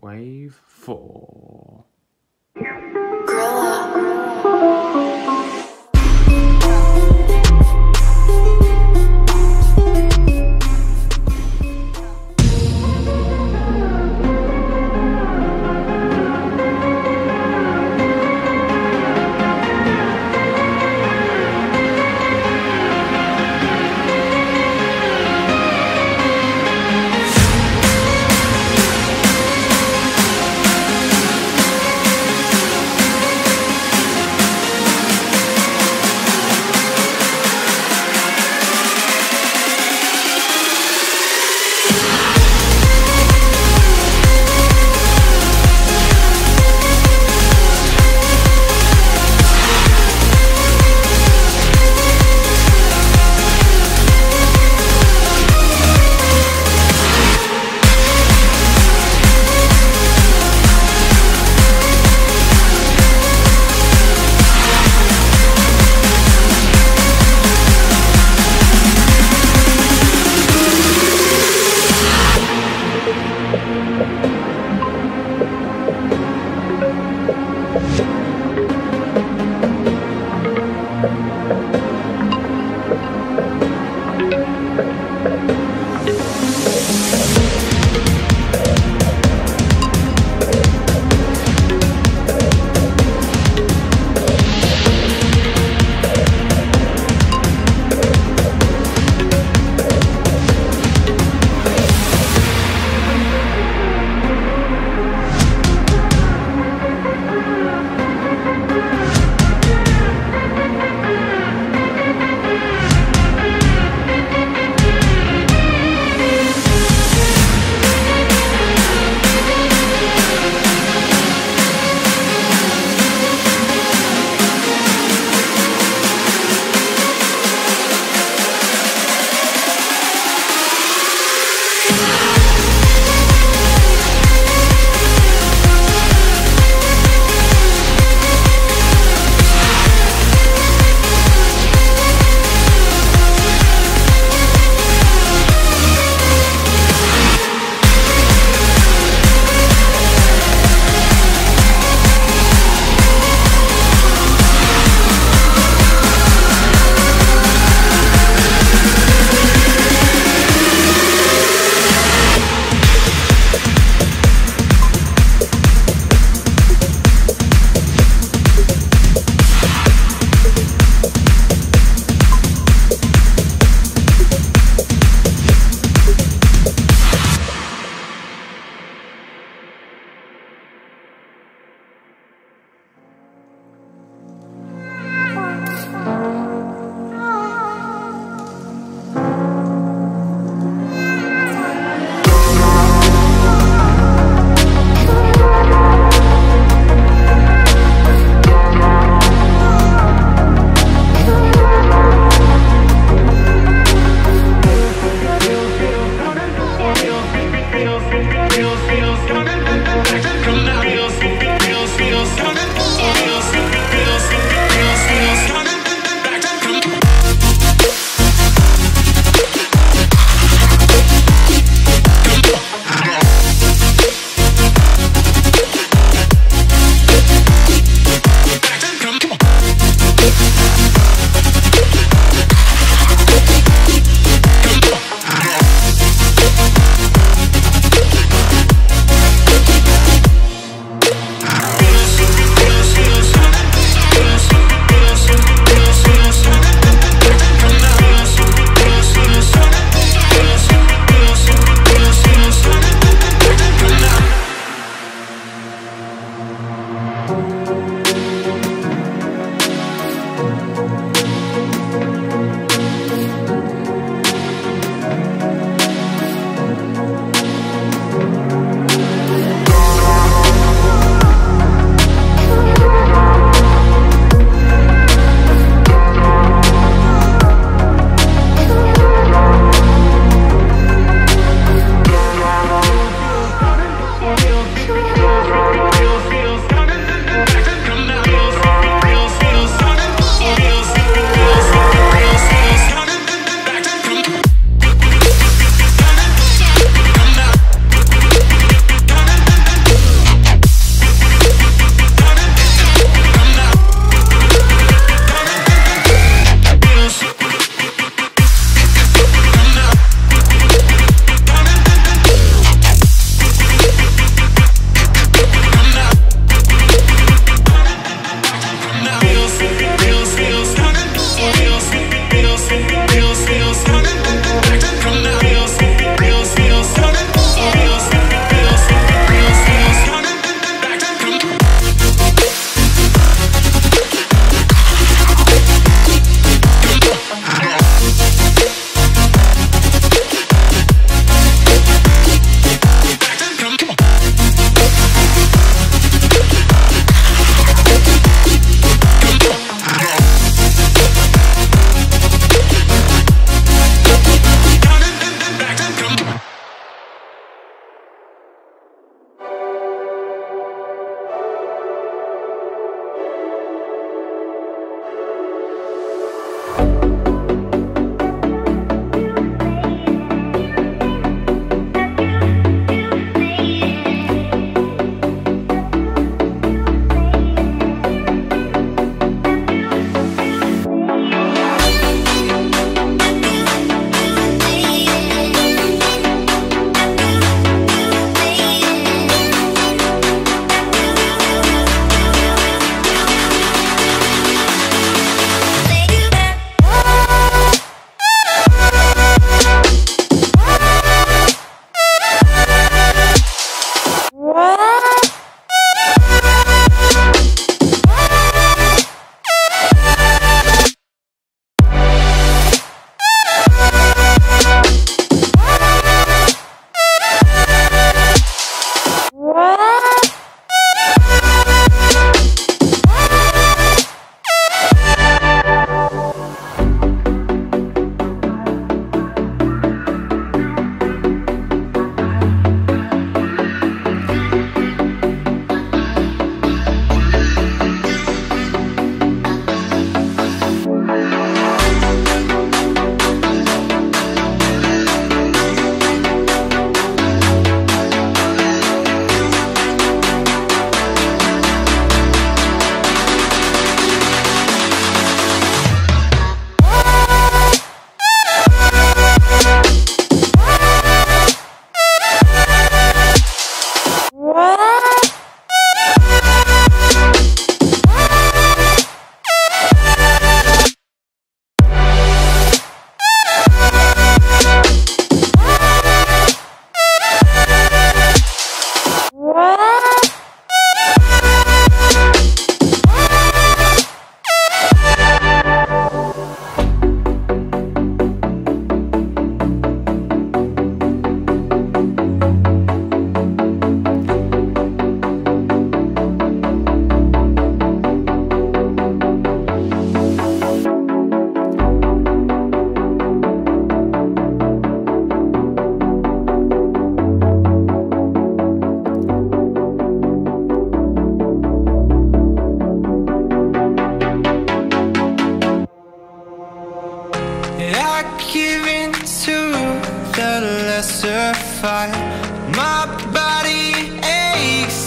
Wave 4.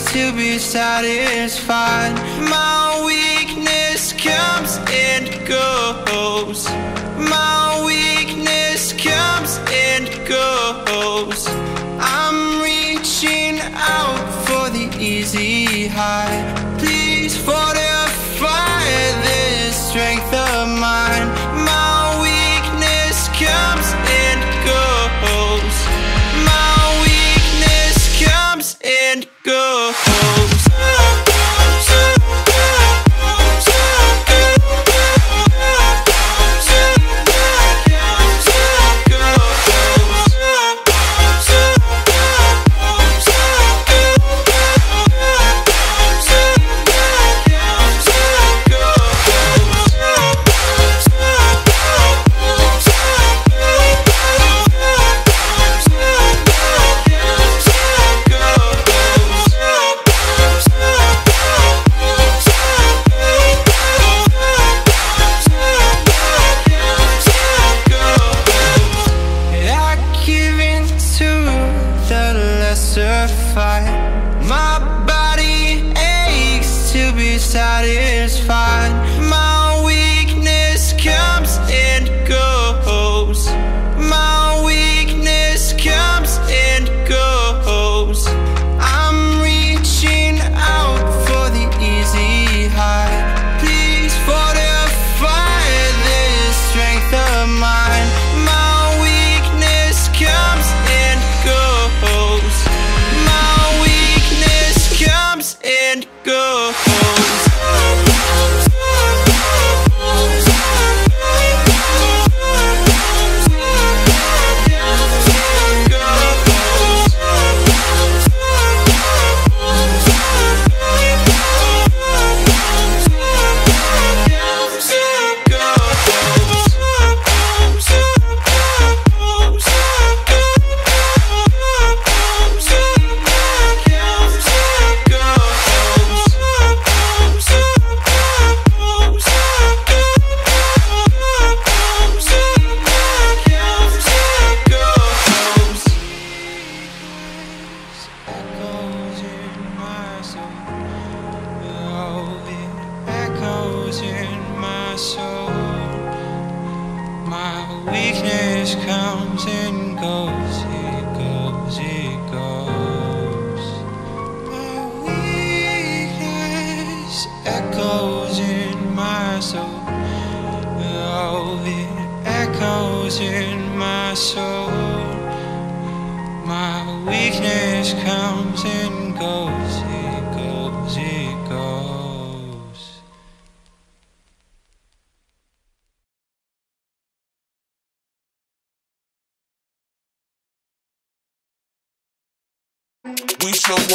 to be satisfied. My weakness comes and goes. My weakness comes and goes. I'm reaching out for the easy high. Please fortify this strength of mine. My weakness comes and goes. My weakness comes and goes. My body aches to be satisfied. My weakness comes and goes. My weakness comes and goes. I'm reaching out for the easy high. Please fortify this strength of mine. My weakness comes and goes. Comes and goes. Weakness comes and goes, it goes, it goes. My weakness echoes in my soul. Oh, it echoes in my soul. My weakness comes and goes, it goes, it goes. We show up.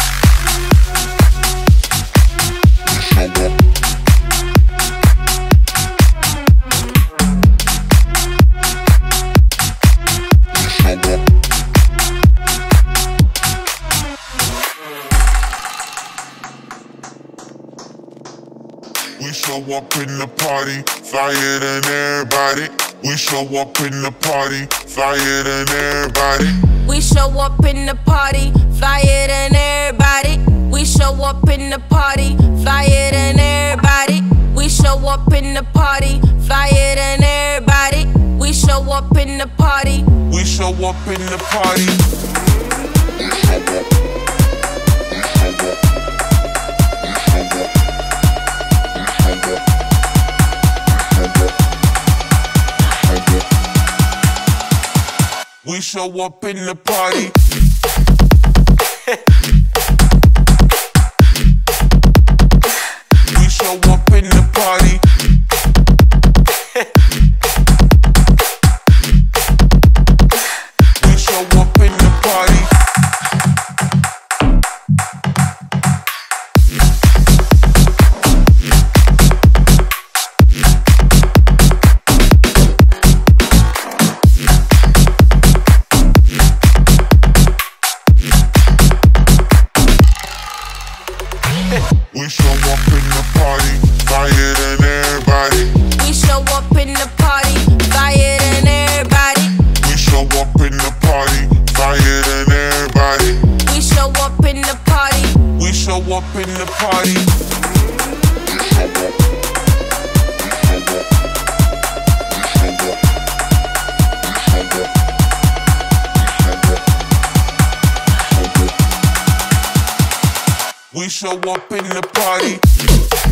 We show up in the party, flyer than everybody. We show up in the party, flyer than everybody. We show up in the party, flyer than everybody. We show up in the party, flyer than everybody. We show up in the party, flyer than everybody. We show up in the party. We show up in the party. We show up in the party. We show up in the party. We show up in the party. We show up in the party, flyer than everybody. We show up in the party, flyer than everybody. We show up in the party, flyer than everybody. We show up in the party. We show up in the party. We show up in the party.